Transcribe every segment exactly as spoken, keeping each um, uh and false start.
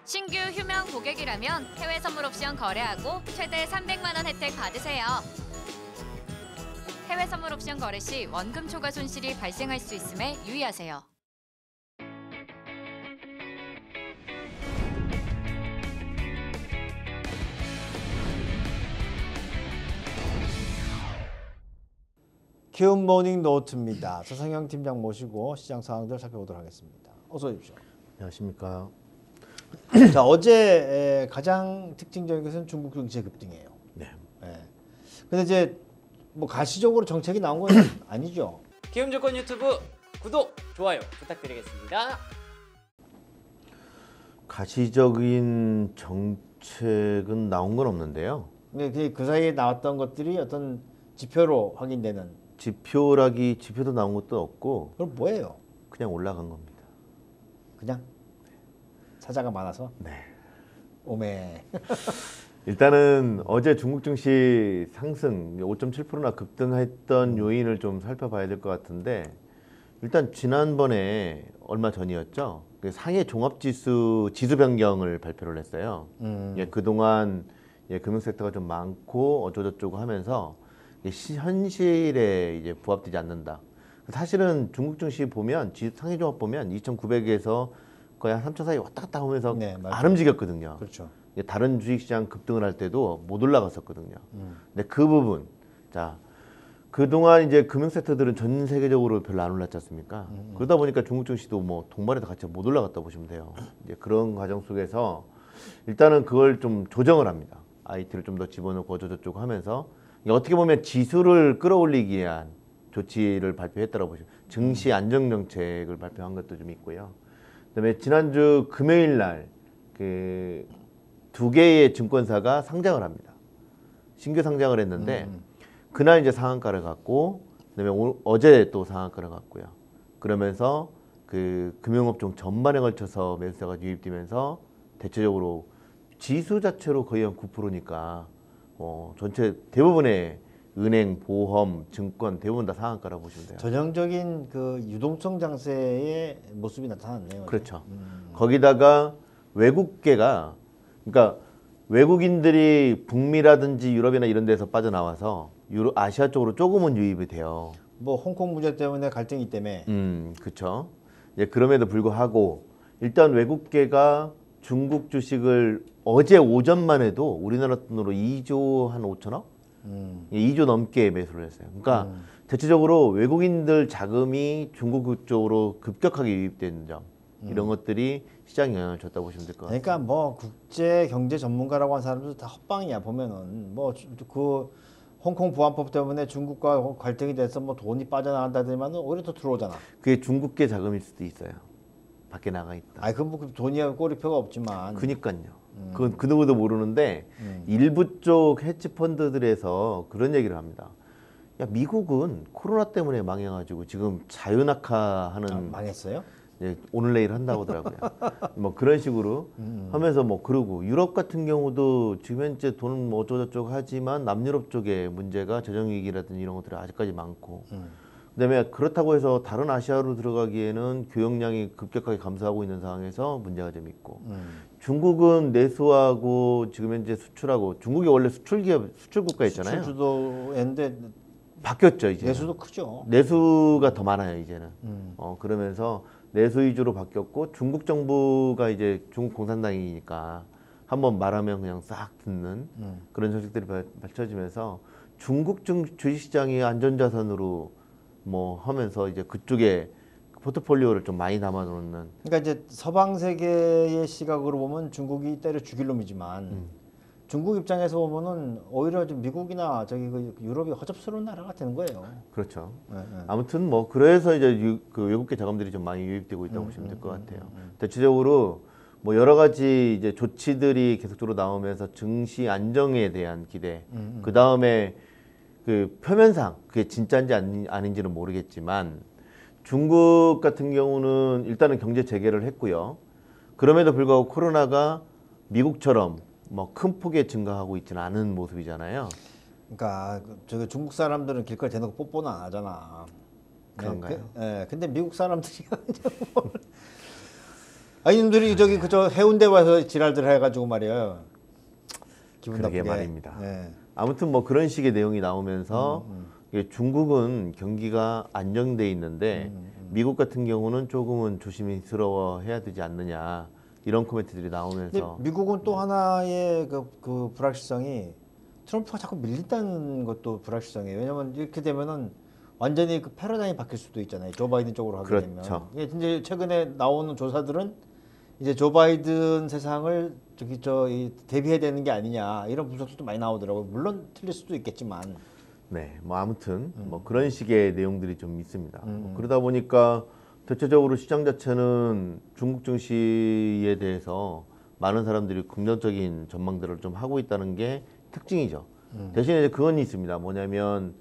신규 휴명 고객이라면 해외 선물 옵션 거래하고 최대 삼백만 원 혜택 받으세요. 해외 선물 옵션 거래 시 원금 초과 손실이 발생할 수 있음에 유의하세요. 키움 모닝 노트입니다. 서성영 팀장 모시고 시장 상황들 살펴보도록 하겠습니다. 어서 오십시오. 안녕하십니까. 자, 어제 가장 특징적인 것은 중국 증시의 급등이에요. 네. 예. 근데 이제 뭐 가시적으로 정책이 나온 건 아니죠. 키움증권 유튜브 구독, 좋아요 부탁드리겠습니다. 가시적인 정책은 나온 건 없는데요. 근데 그 사이에 나왔던 것들이 어떤 지표로 확인되는. 지표라기 지표도 나온 것도 없고 그럼 뭐예요? 그냥 올라간 겁니다. 그냥 사자가 많아서. 네. 오메. 일단은 어제 중국 증시 상승 오 점 칠 퍼센트나 급등했던 요인을 좀 살펴봐야 될 것 같은데, 일단 지난번에 얼마 전이었죠. 그 상해 종합지수 지수 변경을 발표를 했어요. 음. 예, 그동안 예, 금융 섹터가 좀 많고 어쩌고저쩌고 하면서 시, 현실에 이제 부합되지 않는다. 사실은 중국 증시 보면 지, 상해 종합 보면 이천구백에서 거의 한 삼천 사이 왔다 갔다 하면서 네, 안 움직였거든요. 그렇죠. 다른 주식시장 급등을 할 때도 못 올라갔었거든요. 음. 근데 그 부분, 자 그동안 이제 금융 섹터들은 전 세계적으로 별로 안 올랐지 않습니까? 음. 그러다 보니까 중국 증시도 뭐 동반해서 같이 못 올라갔다 보시면 돼요. 이제 그런 과정 속에서 일단은 그걸 좀 조정을 합니다. 아이티를 좀 더 집어넣고 어쩌고저쩌고 하면서 어떻게 보면 지수를 끌어올리기 위한 조치를 발표했다고 보시면, 증시 안정 정책을 발표한 것도 좀 있고요. 그다음에 지난주 금요일 날 그 두 개의 증권사가 상장을 합니다. 신규 상장을 했는데 음. 그날 이제 상한가를 갔고, 그다음에 오, 어제 또 상한가를 갔고요. 그러면서 그 금융업종 전반에 걸쳐서 매수세가 유입되면서 대체적으로 지수 자체로 거의 한 구 퍼센트니까 어, 전체 대부분의 은행, 보험, 증권 대부분 다 상한가라고 보시면 돼요. 전형적인 그 유동성 장세의 모습이 나타났네요. 그렇죠. 음. 거기다가 외국계가, 그러니까 외국인들이 북미라든지 유럽이나 이런 데서 빠져나와서 유로, 아시아 쪽으로 조금은 유입이 돼요. 뭐 홍콩 문제 때문에 갈등이 때문에. 음, 그렇죠. 예, 그럼에도 불구하고 일단 외국계가 중국 주식을 어제 오전만 해도 우리나라 돈으로 이조 한 오천억? 음. 예, 이조 넘게 매수를 했어요. 그러니까 음. 대체적으로 외국인들 자금이 중국 쪽으로 급격하게 유입된 점, 이런 것들이 시장에 영향을 줬다고 보시면 될 것 같아요. 그러니까 뭐 국제 경제 전문가라고 하는 사람들도 다 헛방이야. 보면은 뭐 그 홍콩 보안법 때문에 중국과 갈등이 돼서 뭐 돈이 빠져나간다더니만 오히려 더 들어오잖아. 그게 중국계 자금일 수도 있어요. 밖에 나가 있다. 아이 그뭐 돈이 꼬리표가 없지만. 그니까요. 그건 그 누구도 모르는데 음. 일부 쪽 헤지 펀드들에서 그런 얘기를 합니다. 야, 미국은 코로나 때문에 망해가지고 지금 자유낙하하는 아, 망했어요? 예, 오늘 내일 한다고 하더라고요. 뭐 그런 식으로 음. 하면서 뭐 그러고 유럽 같은 경우도 지금 현재 돈은 뭐 어쩌고저쩌고 하지만 남유럽 쪽에 문제가 재정위기라든지 이런 것들이 아직까지 많고, 음. 그다음에 그렇다고 해서 다른 아시아로 들어가기에는 교역량이 급격하게 감소하고 있는 상황에서 문제가 좀 있고, 음. 중국은 내수하고 지금 현재 수출하고, 중국이 원래 수출 기업 수출 국가였잖아요. 수출 주도였는데 바뀌었죠 이제. 내수도 크죠. 내수가 더 많아요 이제는. 음. 어 그러면서 내수 위주로 바뀌었고, 중국 정부가 이제 중국 공산당이니까 한번 말하면 그냥 싹 듣는 음. 그런 정책들이 발- 펼쳐지면서 중국 증 주식시장이 안전자산으로 뭐 하면서 이제 그쪽에 포트폴리오를 좀 많이 담아놓는. 그러니까 이제 서방 세계의 시각으로 보면 중국이 때려 죽일 놈이지만 음. 중국 입장에서 보면은 오히려 좀 미국이나 저기 그 유럽이 허접스러운 나라가 되는 거예요. 그렇죠. 네, 네. 아무튼 뭐 그래서 이제 유, 그 외국계 자금들이 좀 많이 유입되고 있다고 음, 보시면 될 것 음, 같아요. 음, 음. 대체적으로 뭐 여러 가지 이제 조치들이 계속적으로 나오면서 증시 안정에 대한 기대, 음, 음. 그 다음에 그 표면상 그게 진짜인지 아니, 아닌지는 모르겠지만 중국 같은 경우는 일단은 경제 재개를 했고요. 그럼에도 불구하고 코로나가 미국처럼 뭐 큰 폭에 증가하고 있지는 않은 모습이잖아요. 그러니까 그 저기 중국 사람들은 길거리 대놓고 뽀뽀는 안 하잖아. 네, 음. 그런가요? 그, 예, 근데 미국 사람들이 아니 님들이 저기 그저 해운대 와서 지랄들 해가지고 말이에요. 기분 그러게 나쁘게. 말입니다. 예. 아무튼 뭐 그런 식의 내용이 나오면서 음, 이게 중국은 경기가 안정돼 있는데 음, 음. 미국 같은 경우는 조금은 조심스러워 해야 되지 않느냐 이런 코멘트들이 근데 나오면서 미국은 또 하나의 그, 그 불확실성이 트럼프가 자꾸 밀린다는 것도 불확실성이에요. 왜냐면 이렇게 되면은 완전히 그 패러다임이 바뀔 수도 있잖아요. 조 바이든 쪽으로 하게 그렇죠. 되면. 이게 이제 최근에 나오는 조사들은 이제 조 바이든 세상을 저기 저이 대비해야 되는 게 아니냐 이런 분석도 많이 나오더라고요. 물론 틀릴 수도 있겠지만. 네, 뭐 아무튼 음. 뭐 그런 식의 내용들이 좀 있습니다. 뭐 그러다 보니까 대체적으로 시장 자체는 중국 증시에 대해서 많은 사람들이 긍정적인 전망들을 좀 하고 있다는 게 특징이죠. 음. 대신에 이제 그건 있습니다. 뭐냐면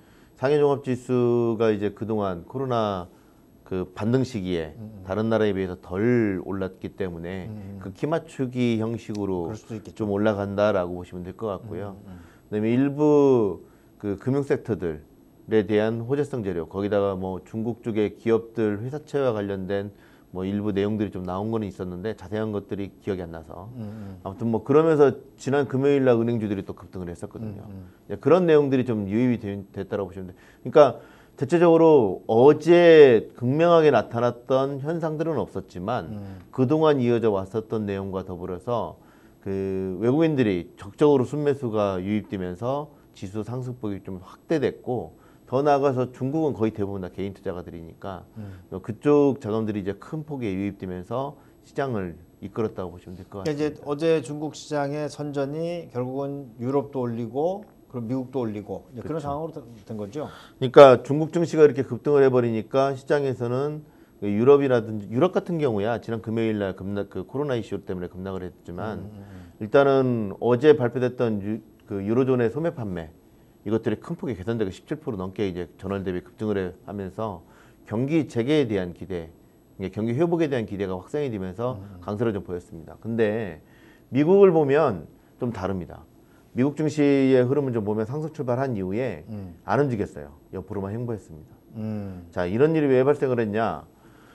상해종합지수가 이제 그동안 코로나 그 반등 시기에 다른 나라에 비해서 덜 올랐기 때문에 음. 그 키 맞추기 형식으로 그럴 수도 있겠죠. 좀 올라간다라고 보시면 될 것 같고요. 음, 음. 그다음에 일부 그 금융 섹터들에 대한 호재성 재료 거기다가 뭐 중국 쪽의 기업들 회사채와 관련된 뭐 일부 내용들이 좀 나온 거는 있었는데 자세한 것들이 기억이 안 나서 음, 아무튼 뭐 그러면서 지난 금요일 날 은행주들이 또 급등을 했었거든요. 음, 예, 그런 내용들이 좀 유입이 되- 됐다라고 보시면 돼요. 그러니까 대체적으로 어제 극명하게 나타났던 현상들은 없었지만 음. 그동안 이어져 왔었던 내용과 더불어서 그 외국인들이 적극적으로 순매수가 유입되면서 지수 상승폭이 좀 확대됐고 더 나아가서 중국은 거의 대부분 다 개인 투자가들이니까 음. 그쪽 자금들이 이제 큰 폭에 유입되면서 시장을 이끌었다고 보시면 될 것 그러니까 같습니다. 이제 어제 중국 시장의 선전이 결국은 유럽도 올리고 그리고 미국도 올리고 이제 그런 상황으로 된 거죠. 그러니까 중국 증시가 이렇게 급등을 해버리니까 시장에서는 그 유럽이라든지 유럽 같은 경우야 지난 금요일 날 급락 그 코로나 이슈 때문에 급락을 했지만 일단은 어제 발표됐던 유, 그 유로존의 소매 판매 이것들이 큰 폭이 개선되고 십칠 퍼센트 넘게 이제 전월 대비 급등을 해- 하면서 경기 재개에 대한 기대, 이게 경기 회복에 대한 기대가 확산이 되면서 강세를 좀 보였습니다. 근데 미국을 보면 좀 다릅니다. 미국 증시의 흐름을 좀 보면 상승 출발한 이후에 음. 안 움직였어요. 옆으로만 횡보했습니다. 음. 자, 이런 일이 왜 발생을 했냐?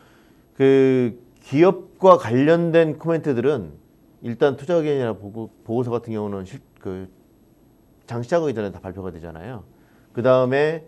그 기업과 관련된 코멘트들은 일단 투자 의견이나 보고, 보고서 같은 경우는 실, 그 장시작하기 전에 다 발표가 되잖아요. 그 다음에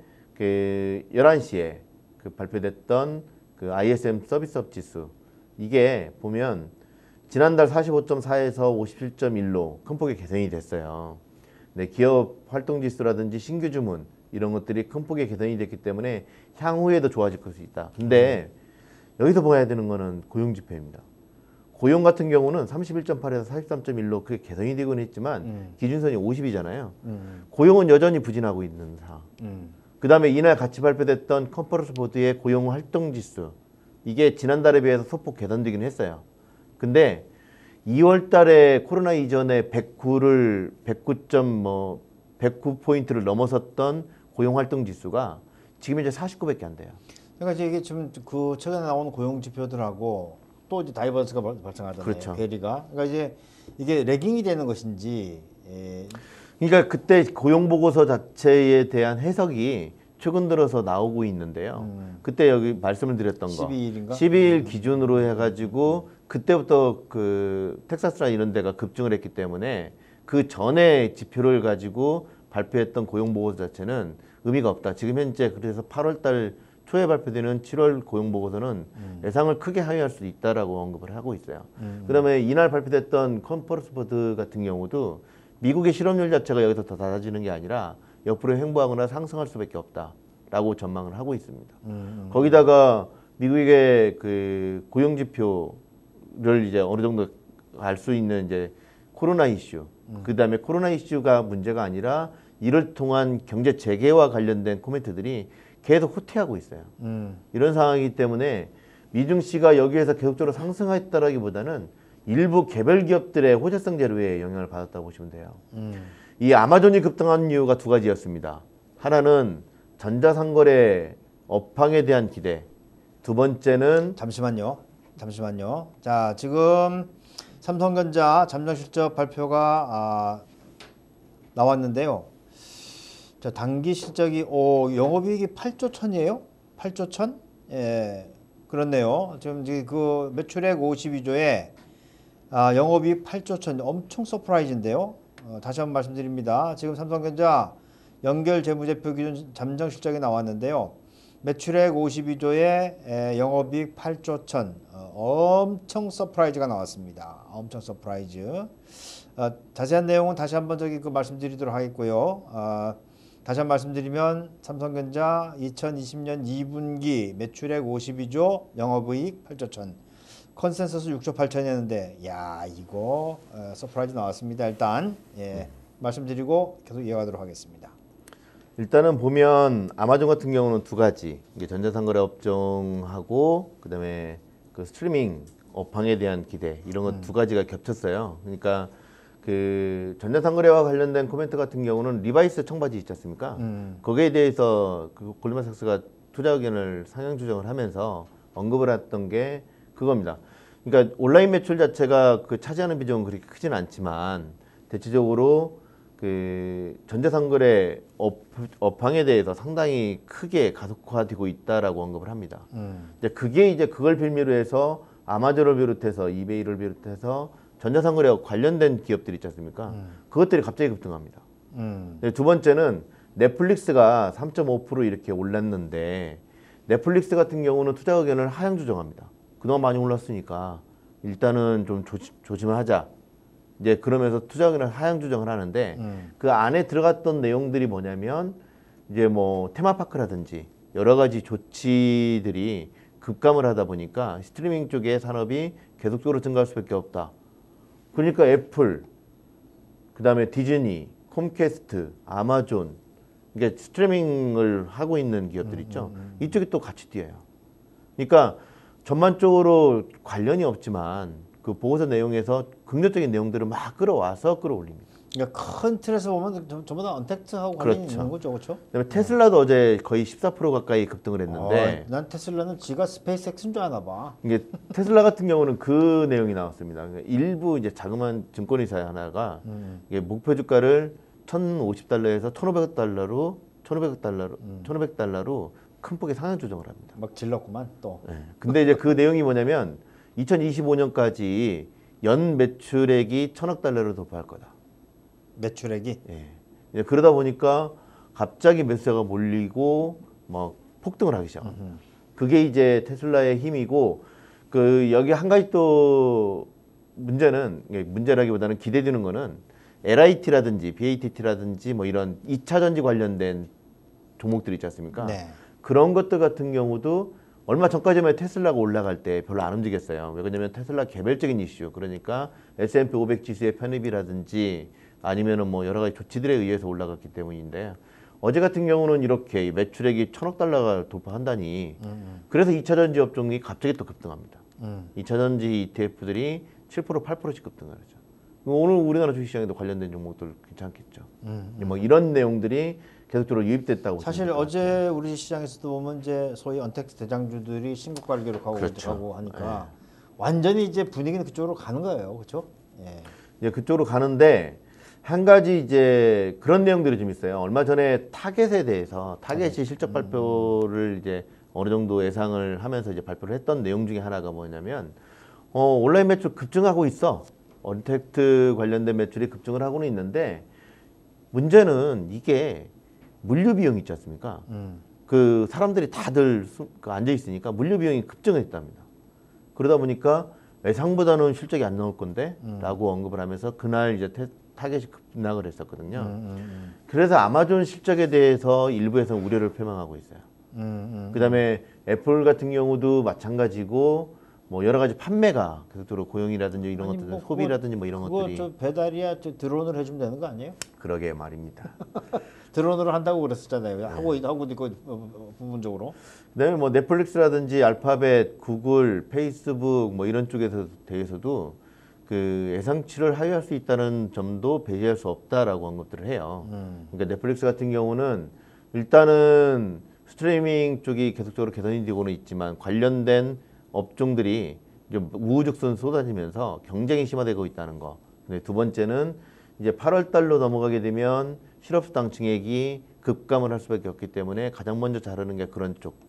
그 열한 시에 그 발표됐던 그 아이에스엠 서비스업 지수 이게 보면 지난달 사십오 점 사에서 오십칠 점 일로 큰 폭의 개선이 됐어요. 네, 기업 활동 지수라든지 신규 주문 이런 것들이 큰 폭의 개선이 됐기 때문에 향후에도 좋아질 수 있다. 근데 여기서 봐야 되는 거는 고용 지표입니다. 고용 같은 경우는 삼십일 점 팔에서 사십삼 점 일로 그게 개선이 되곤 했지만 음. 기준선이 오십이잖아요. 음. 고용은 여전히 부진하고 있는 상황. 음. 그 다음에 이날 같이 발표됐던 컨퍼런스 보드의 고용 활동 지수 이게 지난달에 비해서 소폭 개선되긴 했어요. 근데 이월 달에 코로나 이전에 백구를 백구 점 뭐 백구 포인트를 넘어섰던 고용 활동 지수가 지금 이제 사십구밖에 안 돼요. 그러니까 이제 이게 지금 그 최근에 나오는 고용 지표들하고 또 이제 다이버스가 발- 발생하잖아요. 그렇죠. 괴리가. 그러니까 이제 이게 레깅이 되는 것인지 예, 그러니까 그때 고용 보고서 자체에 대한 해석이 최근 들어서 나오고 있는데요. 음. 그때 여기 말씀을 드렸던 거 십이 일인가? 십이 일 기준으로 해가지고 그때부터 그 텍사스나 이런 데가 급증을 했기 때문에 그 전에 지표를 가지고 발표했던 고용 보고서 자체는 의미가 없다. 지금 현재 그래서 팔월 달 초에 발표되는 칠월 고용 보고서는 음. 예상을 크게 하회할 수 있다라고 언급을 하고 있어요. 음. 그다음에 이날 발표됐던 컨퍼런스 보드 같은 경우도 미국의 실업률 자체가 여기서 더 낮아지는 게 아니라 옆으로 횡보하거나 상승할 수밖에 없다라고 전망을 하고 있습니다. 음. 거기다가 미국의 그 고용 지표를 이제 어느 정도 알 수 있는 이제 코로나 이슈, 그 다음에 코로나 이슈가 문제가 아니라 이를 통한 경제 재개와 관련된 코멘트들이 계속 후퇴하고 있어요. 음. 이런 상황이기 때문에 미증시가 여기에서 계속적으로 상승했다라기보다는 일부 개별 기업들의 호재성 재료에 영향을 받았다고 보시면 돼요. 음. 이 아마존이 급등한 이유가 두 가지였습니다. 하나는 전자상거래 업황에 대한 기대, 두 번째는 잠시만요. 잠시만요. 자, 지금 삼성전자 잠정 실적 발표가 아, 나왔는데요. 자, 단기 실적이 오, 영업이익이 팔조 천이에요? 팔조 천? 예. 그렇네요. 지금 이제 그 매출액 오십이조에 아, 영업이익 팔조 천, 엄청 서프라이즈인데요. 어, 다시 한번 말씀드립니다. 지금 삼성전자 연결 재무제표 기준 잠정 실적이 나왔는데요. 매출액 오십이조에 에, 영업이익 팔조 천, 어, 엄청 서프라이즈가 나왔습니다. 엄청 서프라이즈. 어, 자세한 내용은 다시 한번 저기 그 말씀드리도록 하겠고요. 어, 다시 한번 말씀드리면 삼성전자 이천이십년 이분기 매출액 오십이조, 영업이익 팔조 천, 컨센서스 육조 팔천이었는데, 야 이거 어, 서프라이즈 나왔습니다. 일단 예, 말씀드리고 계속 이어가도록 하겠습니다. 일단은 보면 아마존 같은 경우는 두 가지, 이게 전자상거래 업종하고 그다음에 그 스트리밍 업황에 대한 기대 이런 것 두 가지가 겹쳤어요. 그러니까 그 전자상거래와 관련된 코멘트 같은 경우는 리바이스 청바지 있지 않습니까? 음. 거기에 대해서 그 골드만삭스가 투자 의견을 상향 조정을 하면서 언급을 했던 게 그겁니다. 그러니까 온라인 매출 자체가 그 차지하는 비중은 그렇게 크지는 않지만 대체적으로 그 전자상거래 업, 업황에 대해서 상당히 크게 가속화되고 있다라고 언급을 합니다. 음. 이제 그게 이제 그걸 빌미로 해서 아마존을 비롯해서 이베이를 비롯해서 전자상거래와 관련된 기업들 있지 않습니까? 음. 그것들이 갑자기 급등합니다. 음. 네, 두 번째는 넷플릭스가 삼 점 오 퍼센트 이렇게 올랐는데 넷플릭스 같은 경우는 투자 의견을 하향 조정합니다. 그동안 많이 올랐으니까 일단은 좀 조심, 조심을 하자. 이제 그러면서 투자 의견을 하향 조정을 하는데 음. 그 안에 들어갔던 내용들이 뭐냐면 이제 뭐 테마파크라든지 여러 가지 조치들이 급감을 하다 보니까 스트리밍 쪽의 산업이 계속적으로 증가할 수밖에 없다. 그러니까 애플, 그 다음에 디즈니, 콤캐스트, 아마존, 이게 스트리밍을 하고 있는 기업들 있죠. 음, 음, 이쪽이 또 같이 뛰어요. 그러니까 전반적으로 관련이 없지만 그 보고서 내용에서 긍정적인 내용들을 막 끌어와서 끌어올립니다. 그러니까 큰 틀에서 보면 전- 전부 다 언택트하고 관련이 그렇죠. 있는 거죠, 그렇죠? 그다음에 테슬라도 어제 거의 십사 퍼센트 가까이 급등을 했는데 어, 난 테슬라는 지가 스페이스X인 줄 아나 봐. 이게 테슬라 같은 경우는 그 내용이 나왔습니다. 그러니까 일부 이제 자그마한 증권회사 하나가 음. 이게 목표 주가를 천오십 달러에서 천오백 달러로 천오백 달러로 음. 천오백 달러로 큰 폭의 상향 조정을 합니다. 막 질렀구만 또. 네. 근데 이제 그 내용이 뭐냐면 이천이십오년까지 연 매출액이 천억 달러를 돌파할 거다. 매출액이. 예. 이제 그러다 보니까 갑자기 매수자가 몰리고 막 폭등을 하기 시작합니다. 음흠. 그게 이제 테슬라의 힘이고 그 여기 한 가지 또 문제는 이게 문제라기보다는 기대되는 거는 엘아이티라든지 비에이티티라든지 뭐 이런 이 차 전지 관련된 종목들 있지 않습니까? 네. 그런 것들 같은 경우도 얼마 전까지만 테슬라가 올라갈 때 별로 안 움직였어요. 왜냐면 테슬라 개별적인 이슈, 그러니까 에스 앤 피 오백 지수의 편입이라든지 아니면은 뭐 여러 가지 조치들에 의해서 올라갔기 때문인데 어제 같은 경우는 이렇게 매출액이 천억 달러가 돌파한다니 음, 그래서 이 차 전지 업종이 갑자기 또 급등합니다. 음. 이 차 전지 이티에프들이 칠 퍼센트, 팔 퍼센트씩 급등을 하죠. 오늘 우리나라 주식시장에도 관련된 종목들 괜찮겠죠. 음, 뭐 이런 내용들이 계속적으로 유입됐다고 사실 보시면 어제 우리 시장에서도 보면 이제 소위 언택트 대장주들이 신고가를 기록하고 그렇죠. 하고 하니까 완전히 이제 분위기는 그쪽으로 가는 거예요, 그렇죠? 예. 이제 그쪽으로 가는데 한 가지 이제 그런 내용들이 좀 있어요. 얼마 전에 타겟에 대해서 타겟이 실적 발표를 이제 어느 정도 예상을 하면서 이제 발표를 했던 내용 중에 하나가 뭐냐면 어, 온라인 매출 급증하고 있어. 언택트 관련된 매출이 급증을 하고는 있는데 문제는 이게 물류 비용 있지 않습니까? 음. 그 사람들이 다들 그 앉아 있으니까 물류 비용이 급증했답니다. 그러다 보니까 예상보다는 실적이 안 나올 건데라고 언급을 하면서 그날 이제 태, 타겟이 급락을 했었거든요. 음, 음, 음. 그래서 아마존 실적에 대해서 일부에서 우려를 표명하고 있어요. 음, 음. 그다음에 애플 같은 경우도 마찬가지고 뭐 여러 가지 판매가 계속적으로 고용이라든지 이런 아니, 것들, 뭐 소비라든지 뭐 이런 그거 것들이 저 배달이야 저 드론으로 해주면 되는 거 아니에요? 그러게 말입니다. 드론으로 한다고 그랬었잖아요. 하고 하고 있고 어, 어, 부분적으로. 그다음에 뭐 넷플릭스라든지 알파벳, 구글, 페이스북 뭐 이런 쪽에서 대해서도 그 예상치를 하회할 수 있다는 점도 배제할 수 없다라고 언급들을 해요. 음. 그러니까 넷플릭스 같은 경우는 일단은 스트리밍 쪽이 계속적으로 개선이 되고는 있지만 관련된 업종들이 좀 우후죽순 쏟아지면서 경쟁이 심화되고 있다는 거. 근데 두 번째는 이제 팔월 달로 넘어가게 되면 실업수당 증액이 급감을 할 수밖에 없기 때문에 가장 먼저 자르는 게 그런 쪽들.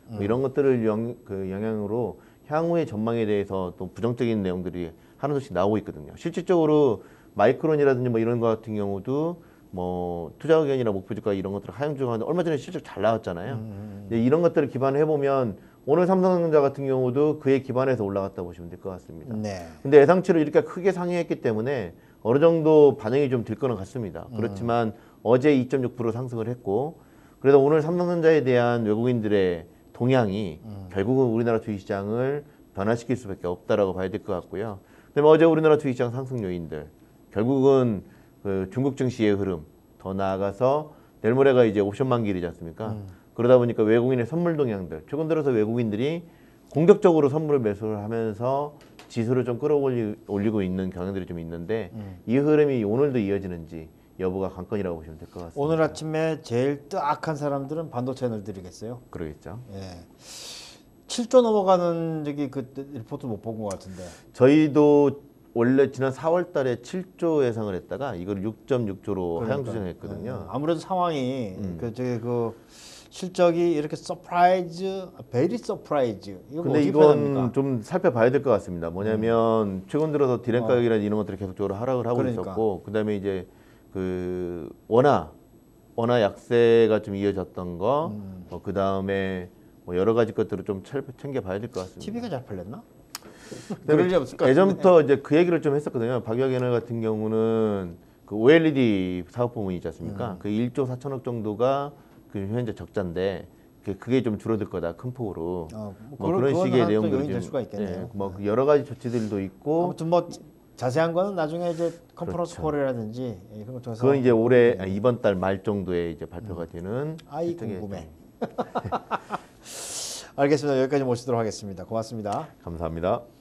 뭐 이런 것들을 영, 그 영향으로 향후의 전망에 대해서 또 부정적인 내용들이 하나둘씩 나오고 있거든요. 실질적으로 마이크론이라든지 뭐 이런 거 같은 경우도 뭐 투자 의견이나 목표 주가 이런 것들을 하향 조정하는데 얼마 전에 실적 잘 나왔잖아요. 음. 이런 것들을 기반해 보면 오늘 삼성전자 같은 경우도 그에 기반해서 올라갔다 보시면 될 것 같습니다. 네. 근데 예상치로 이렇게 크게 상회했기 때문에 어느 정도 반영이 좀 될 거는 같습니다. 그렇지만 음. 어제 이 점 육 퍼센트 상승을 했고 그래도 오늘 삼성전자에 대한 외국인들의 동향이 음. 결국은 우리나라 주식시장을 변화시킬 수밖에 없다라고 봐야 될 것 같고요. 그다음에 어제 우리나라 주식시장 상승 요인들 결국은 그 중국 증시의 흐름 더 나아가서 내일 모레가 이제 옵션 만기일이지 않습니까? 음. 그러다 보니까 외국인의 선물 동향들 최근 들어서 외국인들이 공격적으로 선물을 매수를 하면서 지수를 좀 끌어올리고 있는 경향들이 좀 있는데 음. 이 흐름이 오늘도 이어지는지 여부가 관건이라고 보시면 될 것 같습니다. 오늘 아침에 제일 뜨악한 사람들은 반도체 애널들이겠어요. 그러겠죠. 예. 칠 조 넘어가는 저기 그 리포트 못 본 것 같은데. 저희도 원래 지난 사월 달에 칠 조 예상을 했다가 이걸 육 점 육 조로 하향 조정했거든요. 예. 아무래도 상황이 음. 그 저기 그 실적이 이렇게 서프라이즈, 베리 서프라이즈. 이거 근데 이건 좀 살펴봐야 될 것 같습니다. 뭐냐면 음. 최근 들어서 디램 가격이나 어. 이런 것들이 계속적으로 하락을 하고 그러니까. 있었고 그다음에 이제 그 원화 원화 약세가 좀 이어졌던 거, 음. 뭐 그 다음에 뭐 여러 가지 것들을 좀 챙겨봐야 될 것 같습니다. 티비가 잘 팔렸나? 그럴 리 없을 것 같은데. 예전부터 이제 그 얘기를 좀 했었거든요. 박유학에너 같은 경우는 그 오엘이디 사업 부문이 있지 않습니까? 음. 그 일 조 사천억 정도가 그 현재 적자인데 그게 좀 줄어들 거다 큰 폭으로. 어, 뭐, 뭐 그런 식의 내용들이 될 수가 있겠네요. 예, 뭐 네. 여러 가지 조치들도 있고. 아무튼 뭐 자세한 거는 나중에 이제 컨퍼런스 그렇죠. 콜이라든지 그런 거 통해서. 그건 이제 올해 네. 이번 달 말 정도에 이제 발표가 음. 되는. 아이 궁금해. 알겠습니다. 여기까지 모시도록 하겠습니다. 고맙습니다. 감사합니다.